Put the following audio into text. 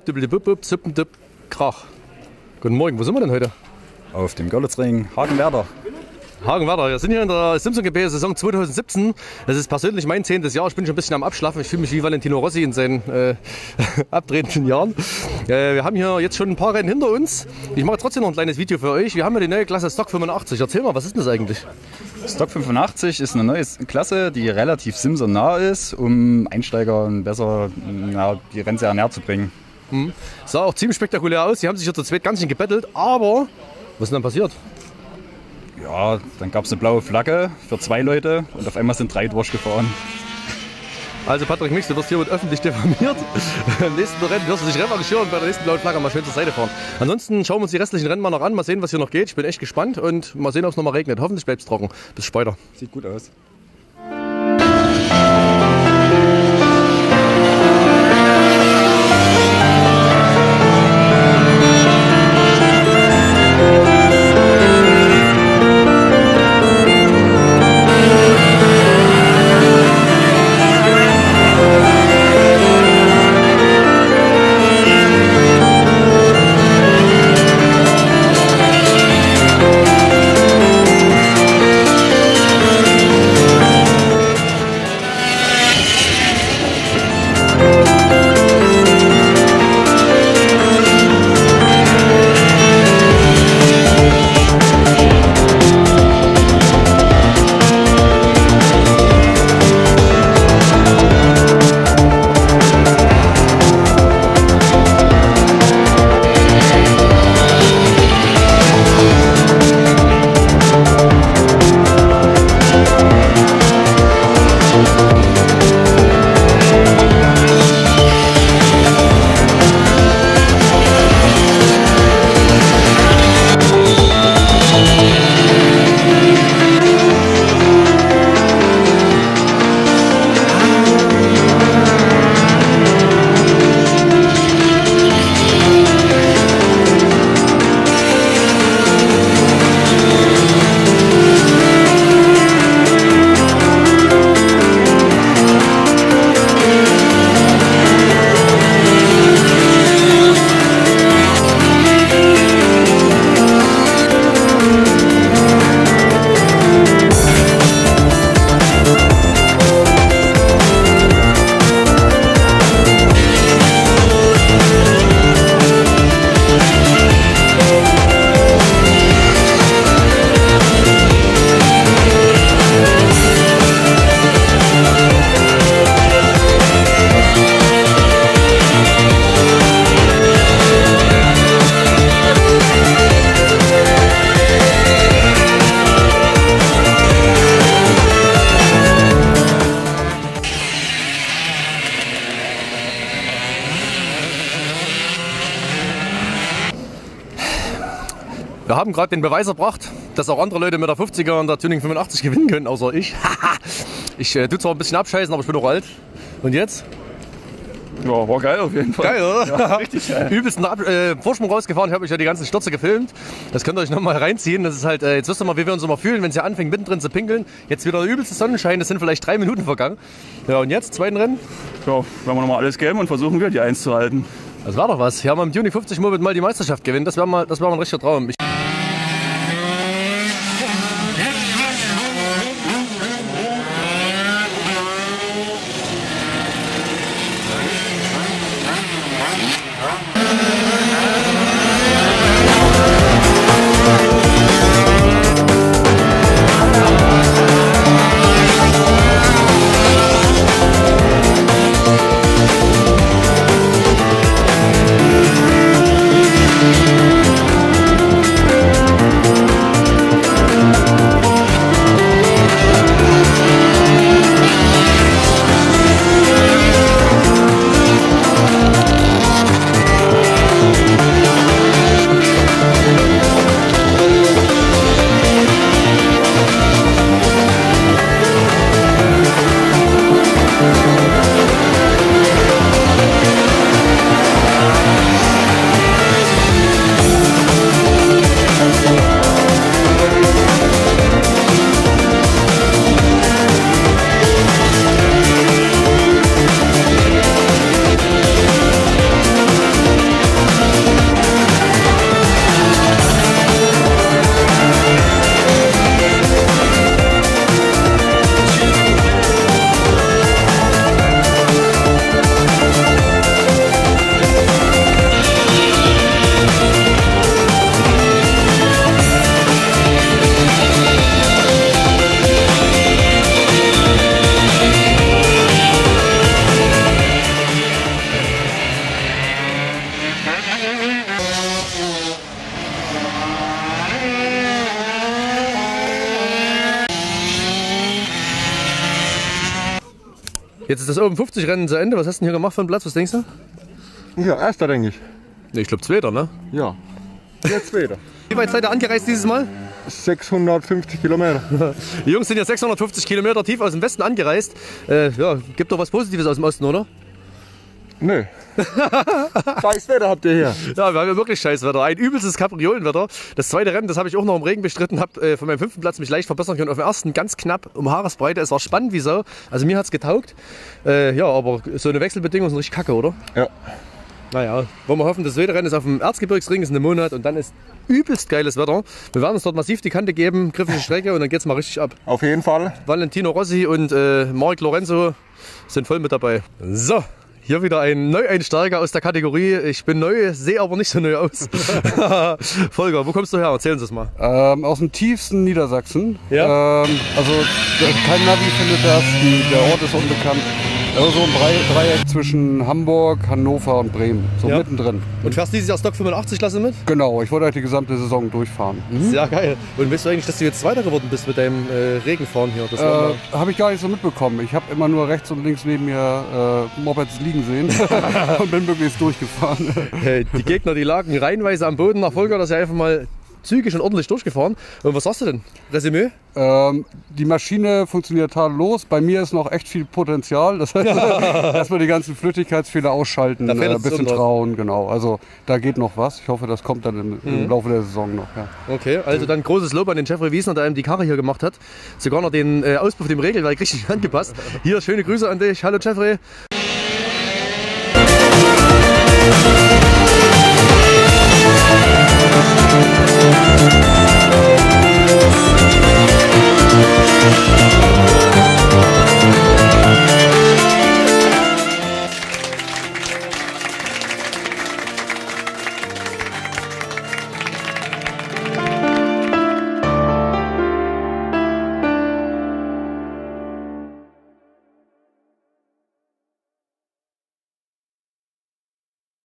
Krach. Guten Morgen, wo sind wir denn heute? Auf dem Görlitzring Hagenwerder. Hagenwerder, wir sind hier in der Simpson GP Saison 2017. Das ist persönlich mein 10. Jahr. Ich bin schon ein bisschen am Abschlafen. Ich fühle mich wie Valentino Rossi in seinen abtretenden Jahren. Wir haben hier jetzt schon ein paar Rennen hinter uns. Ich mache trotzdem noch ein kleines Video für euch. Wir haben hier die neue Klasse Stock 85. Erzähl mal, was ist denn das eigentlich? Stock 85 ist eine neue Klasse, die relativ Simson nah ist, um Einsteigern besser die Rennserie näher zu bringen. Sah auch ziemlich spektakulär aus. Die haben sich hier zu zweit ganz schön gebettelt. Aber was ist denn dann passiert? Ja, dann gab es eine blaue Flagge für 2 Leute und auf einmal sind 3 durchgefahren. Also Patrick Mix, du wirst hier öffentlich diffamiert. Im nächsten Rennen wirst du dich revanchieren und bei der nächsten blauen Flagge mal schön zur Seite fahren. Ansonsten schauen wir uns die restlichen Rennen mal noch an, mal sehen, was hier noch geht. Ich bin echt gespannt und mal sehen, ob es noch mal regnet. Hoffentlich bleibt es trocken. Bis später. Sieht gut aus. Wir haben gerade den Beweis erbracht, dass auch andere Leute mit der 50er und der Tuning 85 gewinnen können, außer ich. Ich tue zwar ein bisschen abscheißen, aber ich bin auch alt. Und jetzt? Ja, war geil auf jeden Fall. Geil, oder? Ja, richtig geil. Übelsten Vorsprung rausgefahren. Ich habe euch ja die ganzen Stürze gefilmt. Das könnt ihr euch nochmal reinziehen. Das ist halt, jetzt wisst ihr mal, wie wir uns immer fühlen, wenn es ja anfängt, mittendrin zu pinkeln. Jetzt wieder der übelste Sonnenschein. Das sind vielleicht 3 Minuten vergangen. Ja, und jetzt, zweiten Rennen? Ja, werden wir nochmal alles geben und versuchen wir die 1 zu halten. Das war doch was. Hier haben wir im Juni 50 Moped mal die Meisterschaft gewinnen. Das wäre mal ein richtiger Traum. Jetzt ist das Open 50 Rennen zu Ende. Was hast du denn hier gemacht für einen Platz? Was denkst du? Ja, erster, denke ich. Nee, ich glaube zweiter, ne? Ja, jetzt zweiter. Wie weit seid ihr angereist dieses Mal? 650 Kilometer. Die Jungs sind ja 650 Kilometer tief aus dem Westen angereist. Ja, gibt doch was Positives aus dem Osten, oder? Nö. Scheiß Wetter habt ihr hier. Ja, wir haben ja wirklich scheiß Wetter. Ein übelstes Kapriolenwetter. Das zweite Rennen, das habe ich auch noch im Regen bestritten. Habe von meinem 5. Platz mich leicht verbessern können. Auf dem ersten ganz knapp um Haaresbreite. Es war spannend wie so. Also mir hat es getaugt. Ja, aber so eine Wechselbedingung ist richtig kacke, oder? Ja. Naja, wollen wir hoffen, das zweite Rennen ist auf dem Erzgebirgsring, ist in einem Monat und dann ist übelst geiles Wetter. Wir werden uns dort massiv die Kante geben, griffige Strecke und dann geht's mal richtig ab. Auf jeden Fall. Valentino Rossi und Marc Lorenzo sind voll mit dabei. So. Hier wieder ein Neueinsteiger aus der Kategorie. Ich bin neu, sehe aber nicht so neu aus. Volker, wo kommst du her? Erzählen Sie es mal. Aus dem tiefsten Niedersachsen. Ja? Also kein Navi findet das, der Ort ist unbekannt. Also so ein Dreieck zwischen Hamburg, Hannover und Bremen. So Ja. mittendrin. Und fährst dieses Jahr Stock 85-Klasse mit? Genau, ich wollte halt die gesamte Saison durchfahren. Sehr geil. Und weißt du eigentlich, dass du jetzt Zweiter geworden bist mit deinem Regenfahren hier? Das war mal Habe ich gar nicht so mitbekommen. Ich habe immer nur rechts und links neben mir Mopeds liegen sehen und bin möglichst durchgefahren. Die Gegner, die lagen reihenweise am Boden. Nach Volker, das ist ja einfach mal zügig und ordentlich durchgefahren. Und was sagst du denn? Resümee? Die Maschine funktioniert tadellos. Bei mir ist noch echt viel Potenzial. Das heißt, erstmal die ganzen Flüchtigkeitsfehler ausschalten, Da fehlt ein es bisschen drin. trauen. Genau. Also da geht noch was. Ich hoffe, das kommt dann im Laufe der Saison noch. Ja. Okay, also dann großes Lob an den Jeffrey Wiesner, der einem die Karre hier gemacht hat. Sogar noch den Auspuff dem Regelwerk richtig angepasst. Hier, schöne Grüße an dich. Hallo Jeffrey.